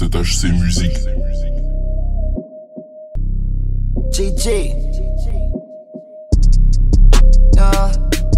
HC Musique. GG. Yeah.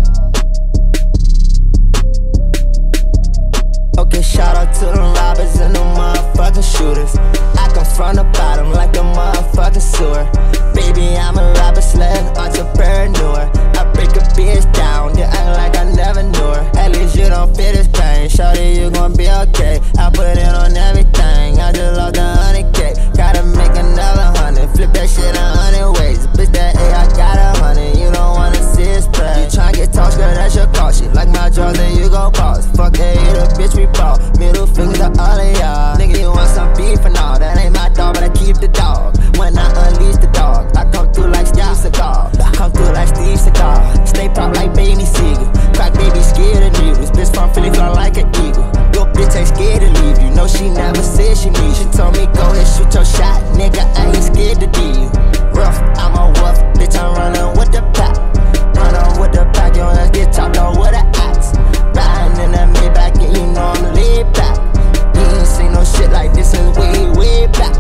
Okay, shout out to them robbers and them motherfucking shooters. I come from the bottom like the motherfucking sewer. Baby, I'm a rapper slash entrepreneur. I break a bitch down, then act like I never knew her. At least you don't feel this pain, shawty, you gon' be okay. I put it on everything, I just lost 100K. Gotta make another 100, flip that shit 100 ways. Bitch, that A, I got 100, you don't wanna see his pay. You tryna get tossed, girl, that's your call. She like my jaws, then you gon' pause. Fuck that, you the bitch we bought. Middle finger to all of y'all. Nigga, you want some beef and all. That ain't my dog, but I keep the dog. When I unleash the dog, I come through like Steve Seagal. Come through like Steve Seagal. Stay pop like Baby Seagull. Crack baby scared of needles. Bitch from Philly fly like an eagle. Your bitch ain't scared to leave you. No, she never said she needs you. She told me go ahead, shoot your shot. Nigga, I ain't scared to do you. Rough, I'm a wolf. Bitch, I'm running with the pack. Running with the pack, your ass get chopped off with an axe. Riding in that Maybach, and you know I'm laid back. You ain't seen no shit like this since way back.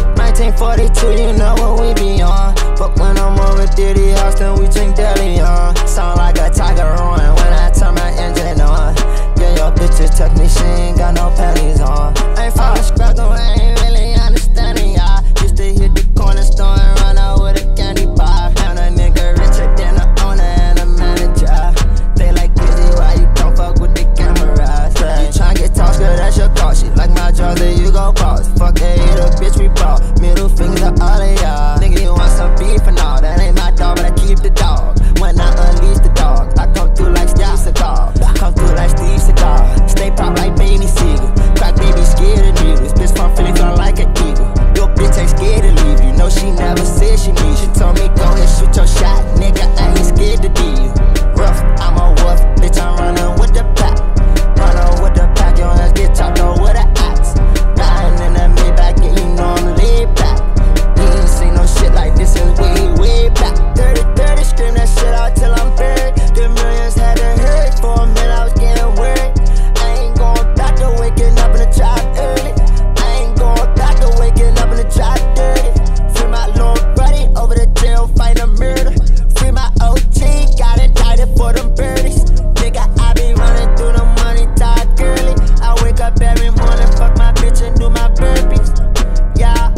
1942, you know what we be on. But when I'm over 30 house, then we drink deli on. Sound like a tiger roaring when I turn my engine on. Yeah, your bitch just tuck me, she ain't got no panties on. I ain't falling scrap, though I ain't really understanding y'all. Used to hit the corner store and run out with a candy bar. And a nigga richer than the owner and a manager. They like Glizzy, why you don't fuck with the cameras? You tryna get tossed, girl, that's your call. She like my jaws, then you gon' pause. Fuck that, you the bitch we bought. Middle finger to all of y'all. Nigga, you want some beef and all. That ain't my dog, but I keep the dog. When I unleash the dog, I come through like Steve Seagal. Come through like Steve Seagal. Stay pop like Baby Seagull. Crack baby scared of needles. Bitch from Philly fly like an eagle. Your bitch ain't scared to leave you. No, she never said she needs you. She told me go ahead, shoot your shot. Nigga, I ain't scared to do you. Rough, I'm a wolf. Bitch, I'm running with the pack. Running with the pack, your ass get chopped off with an axe. Riding in that Maybach, and you know I'm laid back. You ain't seen no shit like this since way back. Dirty, scream that shit out till I'm buried. The millions had to hurt. For a minute I was getting worried. I ain't going back to waking up in the job early. I ain't going back to waking up in the job dirty. Free my little buddy over the jail, fight a murder. Free my OG, got indicted for them birdies. Nigga, I be running through the money, tired girly. I wake up every morning, fuck my bitch and do my burpees. Yeah.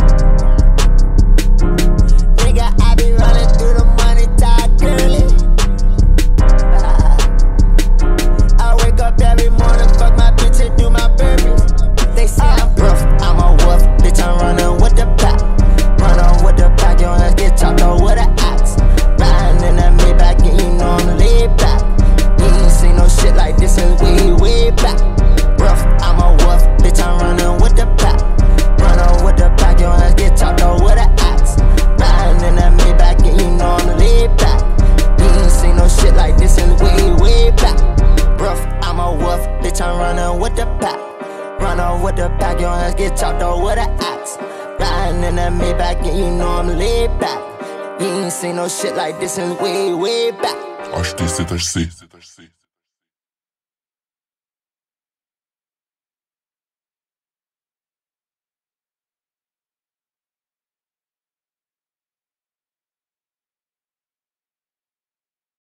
Nigga, I be running through the money, tired girly. I wake up every morning, fuck my bitch and do my burpees. They say I'm rough, I'm a wolf. Bitch, I'm running with the pack. Running with the pack, your ass get chopped off with an axe. Riding in that Maybach, and you know I'm laid back. You ain't seen no shit like this since way back. Rough, I'm a wolf. Bitch, I'm running with the pack. Running with the pack, your ass get chopped off with an axe. Riding in that Maybach, and you know I'm laid back. You ain't seen no shit like this since way back. Rough, I'm a wolf. Bitch, I'm running with the pack. Running with the pack, your ass get chopped off with an axe. Riding in that Maybach, and you know I'm laid back. You ain't seen no shit like this since way back. HC.